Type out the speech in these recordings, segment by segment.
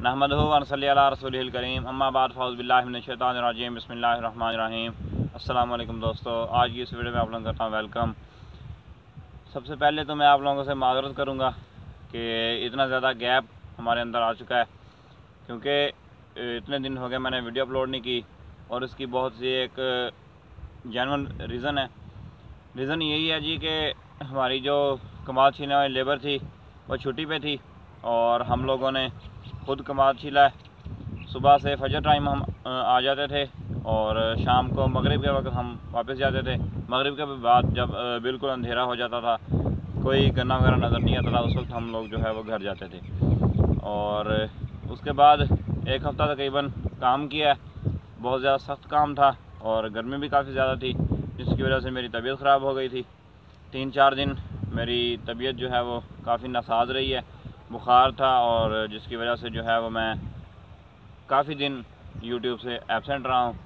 नहमदुहु व नसल्ली अला रसूलिहिल करीम अम्मा बाद फ़ौज़ बिल्लाहि मिनश शैतानिर रजीम बिस्मिल्लाहिर रहमानिर रहीम। अस्सलाम वालेकुम दोस्तों, आज की इस वीडियो में आप लोगों को करता हूँ वेलकम। सबसे पहले तो मैं आप लोगों से माज़रत करूँगा कि इतना ज़्यादा गैप हमारे अंदर आ चुका है, क्योंकि इतने दिन हो गए मैंने वीडियो अपलोड नहीं की और इसकी बहुत सी एक जेन्युइन रीज़न है। रीज़न यही है जी कि हमारी जो कमाद छीलने वाली लेबर थी वो छुट्टी पे थी और हम लोगों ने खुद कमाद छीला है। सुबह से फजर टाइम हम आ जाते थे और शाम को मगरिब के वक्त हम वापस जाते थे। मगरिब के बाद जब बिल्कुल अंधेरा हो जाता था, कोई गन्ना वगैरह नज़र नहीं आता था, उस वक्त हम लोग जो है वो घर जाते थे। और उसके बाद एक हफ़्ता तकरीबन काम किया, बहुत ज़्यादा सख्त काम था और गर्मी भी काफ़ी ज़्यादा थी, जिसकी वजह से मेरी तबीयत ख़राब हो गई थी। 3-4 दिन मेरी तबीयत जो है वो काफ़ी नासाज रही है, बुखार था और जिसकी वजह से जो है वो मैं काफ़ी दिन यूट्यूब से एब्सेंट रहा हूँ।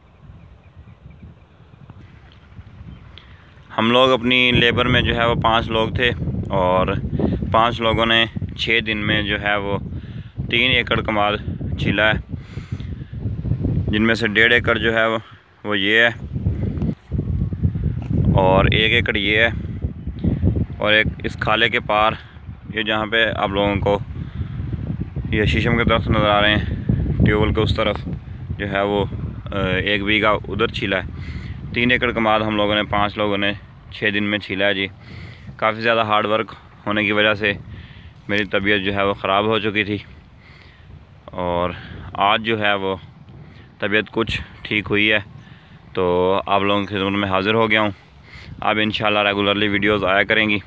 हम लोग अपनी लेबर में जो है वो 5 लोग थे और 5 लोगों ने 6 दिन में जो है वो 3 एकड़ कमाद छीला है, जिनमें से 1.5 एकड़ जो है वो ये है और 1 एकड़ ये है और एक इस खाले के पार ये जहाँ पे आप लोगों को ये शीशम के दरख्त नज़र आ रहे हैं, ट्यूबवेल के उस तरफ जो है वो 1 बीघा उधर छीला है। 3 एकड़ कमाद हम लोगों ने 5 लोगों ने 6 दिन में छीला है जी। काफ़ी ज़्यादा हार्ड वर्क होने की वजह से मेरी तबीयत जो है वो ख़राब हो चुकी थी और आज जो है वो तबीयत कुछ ठीक हुई है, तो आप लोगों की खिदमत में हाज़िर हो गया हूँ। अब इंशाल्लाह रेगुलरली वीडियोस आया करेंगी।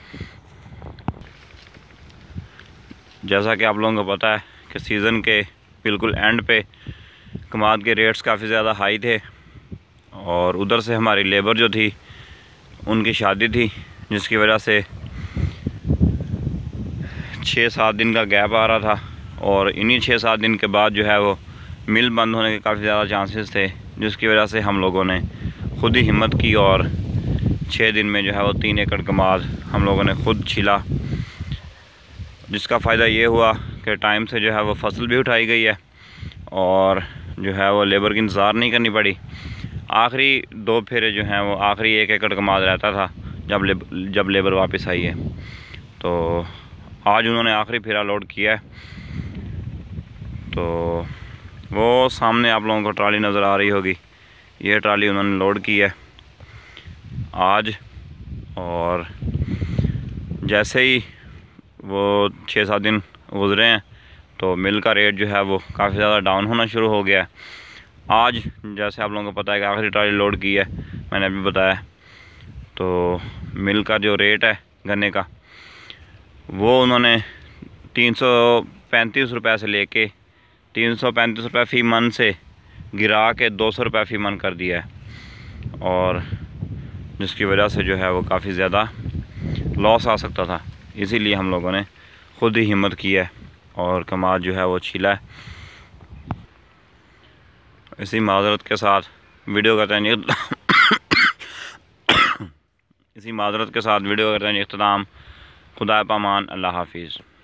जैसा कि आप लोगों को पता है कि सीज़न के बिल्कुल एंड पे कमाद के रेट्स काफ़ी ज़्यादा हाई थे और उधर से हमारी लेबर जो थी उनकी शादी थी, जिसकी वजह से 6-7 दिन का गैप आ रहा था और इन्हीं 6-7 दिन के बाद जो है वो मिल बंद होने के काफ़ी ज़्यादा चांसेस थे, जिसकी वजह से हम लोगों ने ख़ुद ही हिम्मत की और 6 दिन में जो है वो 3 एकड़ कमाद हम लोगों ने ख़ुद छीला, जिसका फ़ायदा ये हुआ कि टाइम से जो है वो फसल भी उठाई गई है और जो है वो लेबर की इंतज़ार नहीं करनी पड़ी। आखिरी 2 फेरे जो हैं वो आखिरी 1 एकड़ कमाद रहता था जब लेबर वापस आई है, तो आज उन्होंने आखिरी फेरा लोड किया है। तो वो सामने आप लोगों को ट्राली नज़र आ रही होगी, ये ट्राली उन्होंने लोड की है आज। और जैसे ही वो 6-7 दिन गुज़रे हैं तो मिल का रेट जो है वो काफ़ी ज़्यादा डाउन होना शुरू हो गया है। आज जैसे आप लोगों को पता है कि आखिरी ट्राली लोड की है, मैंने अभी बताया, तो मिल का जो रेट है गन्ने का वो उन्होंने 335 रुपये से लेके 335 रुपये फ़ी मन से गिरा के 200 रुपये फ़ी मन कर दिया है और जिसकी वजह से जो है वो काफ़ी ज़्यादा लॉस आ सकता था। इसीलिए हम लोगों ने ख़ुद ही हिम्मत की है और कमाद जो है वो छीला है। इसी माज़रत के साथ वीडियो करते हैं इसी माज़रत के साथ वीडियो करते हैं इख्तिताम। खुदा पामान, अल्लाह हाफिज़।